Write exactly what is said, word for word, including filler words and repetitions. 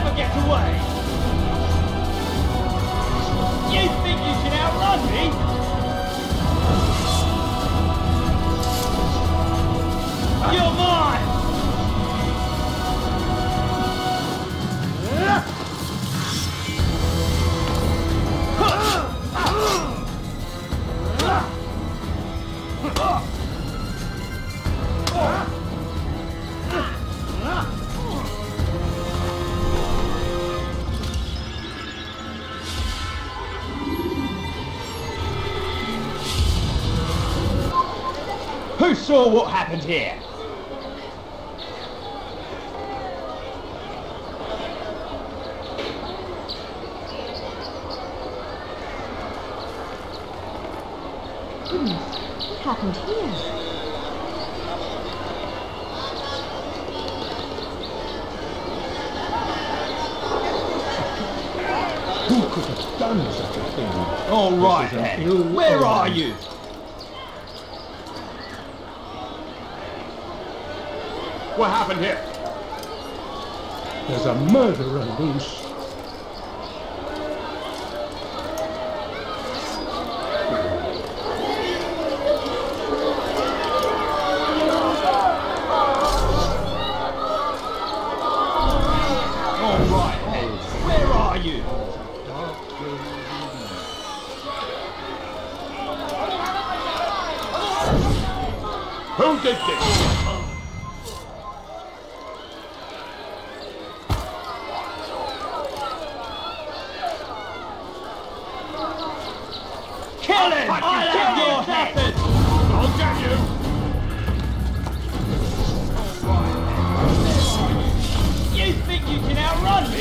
never get away! You think you can outrun me? You're mine! Who saw what happened here? Goodness, what happened here? Who could have done such a thing? All right, This is an then. ill Where omen. are you? What happened here? There's a murderer loose. All right, then. Where are you? Who did this? Kill him! I'll have your head! I'll get you! You think you can outrun me?